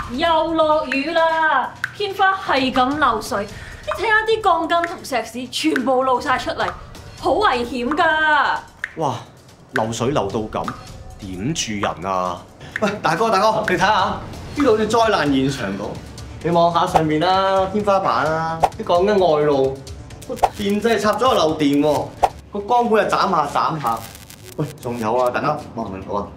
又落雨啦，天花係咁漏水，你睇下啲鋼筋同石屎全部露晒出嚟，好危險㗎！ 哇，漏水漏到咁，點住人啊？ 喂，大哥，你睇下，呢度好似災難現場咁。你望下上面啦，天花板啦，啲鋼筋外露，個電掣插咗個漏電喎，個光管又斬下。喂，仲有啊，大家望唔望到啊？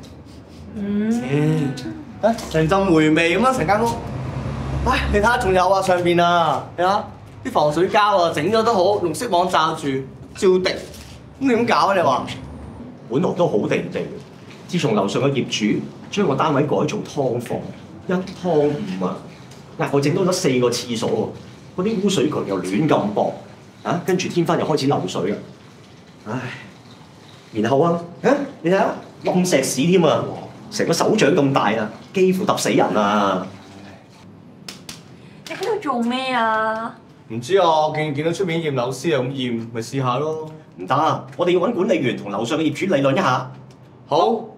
成陣霉味咁啊，成間屋。喂，你睇下仲有啊，上邊啊，你睇下啲防水膠啊，整咗都好，用色網罩住，照滴。咁你點搞啊？你話？ 本來都好地地，自從樓上嘅業主將個單位改做劏房，一劏五啊，額外整多咗4個廁所喎，嗰啲污水渠又亂咁駁，啊，跟住天花又開始漏水啊，唉，然後啊，你睇下冧石屎添啊，成個手掌咁大啊，幾乎揼死人啊！ 你喺度做咩啊？ 唔知啊，我見到出面驗樓師又咁驗，咪試下咯。 唔得啊，我哋要揾管理員同樓上嘅業主理論一下。 好， 我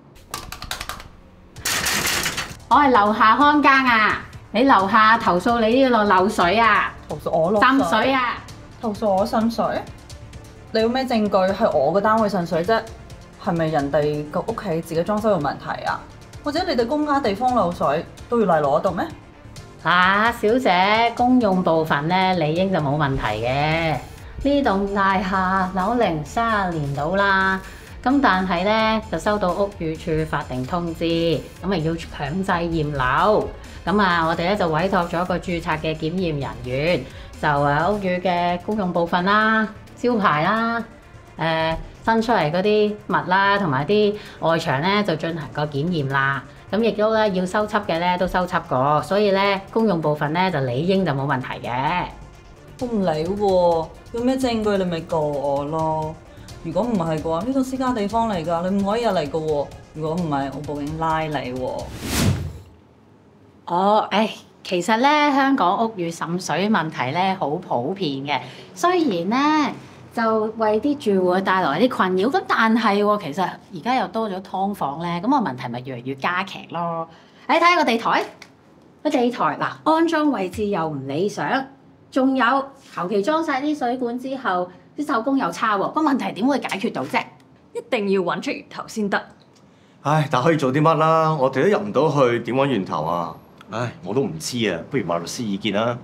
係樓下看更啊！你樓下投訴你呢度漏水啊？ 投訴我落滲水啊！ 投訴我滲水？你有咩證據係我個單位滲水啫？係咪人哋個屋企自己裝修有問題啊？或者你哋公家地方漏水都要嚟攞度咩？ 小姐，公用部分咧理應就冇問題嘅。呢棟大廈樓齡30年到啦，咁但係咧就收到屋宇署法定通知，咁咪要強制驗樓。咁我哋咧就委託咗一個註冊嘅檢驗人員，就屋宇嘅公用部分啦、招牌啦、新出嚟嗰啲物啦，同埋啲外牆咧就進行個檢驗啦。咁亦都咧要修葺嘅咧都修葺過，所以咧公用部分咧就理應就冇問題嘅。 我唔理喎，有咩證據你咪告我咯。如果唔係嘅話，呢度私家地方嚟㗎，你唔可以入嚟嘅喎。如果唔係，我報警拉你喎。 其實咧香港屋宇滲水問題咧好普遍嘅，雖然咧就為啲住戶帶來啲困擾，咁但係喎，其實而家又多咗劏房咧，咁個問題咪越嚟越加劇咯。睇下個地台，安裝位置又唔理想，仲有求其裝晒啲水管之後，啲手工又差喎，個問題點會解決到啫？ 一定要揾出源頭先得。 唉，但可以做啲乜啦？我哋都入唔到去，點揾源頭啊？ 唉，我都唔知啊，不如問律師意見啦。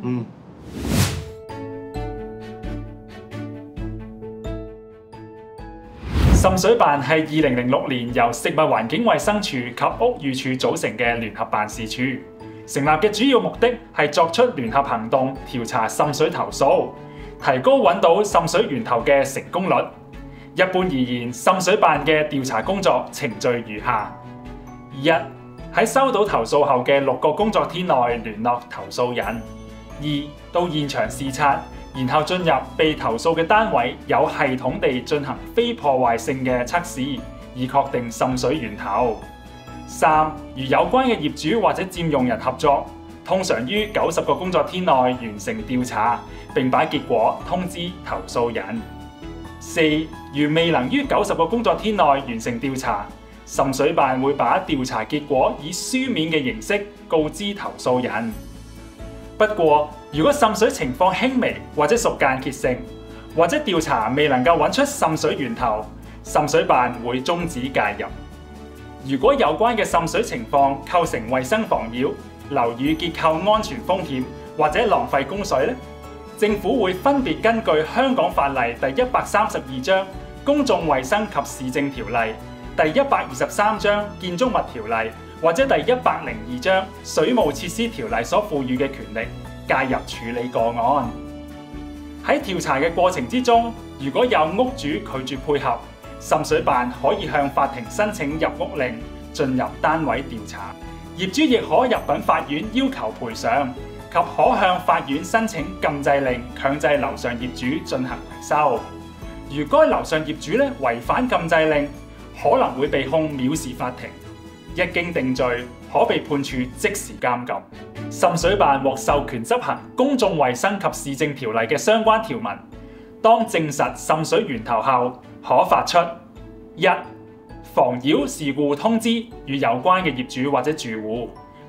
滲水辦係2006年由食物環境衛生署及屋宇署組成嘅聯合辦事處，成立嘅主要目的係作出聯合行動，調查滲水投訴，提高揾到滲水源頭嘅成功率。一般而言，滲水辦嘅調查工作程序如下：一、喺收到投訴後嘅6個工作天內聯絡投訴人；二、到現場視察，然後進入被投訴嘅單位，有系統地進行非破壞性嘅測試，以確定滲水源頭。三、與有關嘅業主或者佔用人合作，通常於90個工作天內完成調查，並把結果通知投訴人。四、如未能於90個工作天內完成調查，滲水辦會把調查結果以書面嘅形式告知投訴人。不過，如果滲水情況輕微或者屬間歇性，或者調查未能夠揾出滲水源頭，滲水辦會終止介入。如果有關嘅滲水情況構成衛生妨擾、樓宇結構安全風險或者浪費供水咧，政府會分別根據香港法例第132章《公眾衛生及市政條例》、第123章《建築物條例》或者第102章《水務設施條例》所賦予嘅權力，介入處理個案。喺調查嘅過程之中，如果有屋主拒絕配合，滲水辦可以向法庭申請入屋令，進入單位調查。業主亦可入稟法院要求賠償，及可向法院申請禁制令，強制樓上業主進行維修。如該樓上業主違反禁制令，可能會被控藐視法庭，一經定罪，可被判處即時監禁。滲水辦獲授權執行《公眾衛生及市政條例》嘅相關條文，當證實滲水源頭後，可發出一、妨擾事故通知與有關嘅業主或者住戶，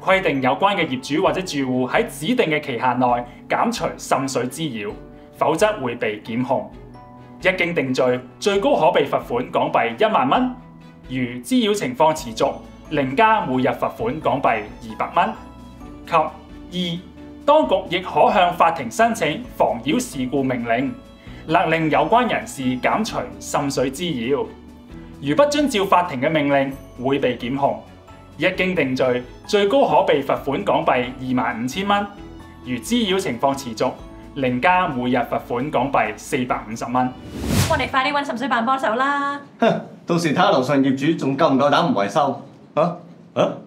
規定有關嘅業主或者住戶喺指定嘅期限內減除滲水滋擾，否則會被檢控。一經定罪，最高可被罰款港幣1萬蚊；如滋擾情況持續，另加每日罰款港幣200蚊。及二，當局亦可向法庭申請妨擾事故命令，勒令有關人士減除滲水滋擾。如不遵照法庭嘅命令，會被檢控。一經定罪，最高可被罰款港幣25000蚊；如滋擾情況持續，另加每日罰款港幣450蚊。 我哋快啲揾滲水辦幫手啦！ 哼，到時睇下樓上業主仲夠唔夠膽唔維修啊？